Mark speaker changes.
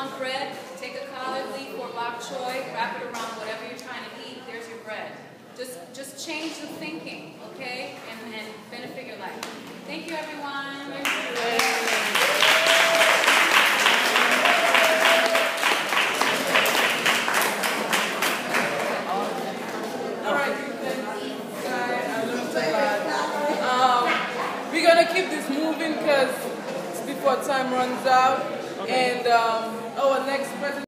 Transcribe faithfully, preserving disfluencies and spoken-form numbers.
Speaker 1: want bread, take a collard leaf or bok choy, wrap it around whatever you're trying to eat, there's your bread. Just, just change the thinking, okay, and, and benefit your life. Thank you, everyone.
Speaker 2: All right, I learned a lot. Um, we're gonna keep this moving because it's before time runs out, and um, our next presentation.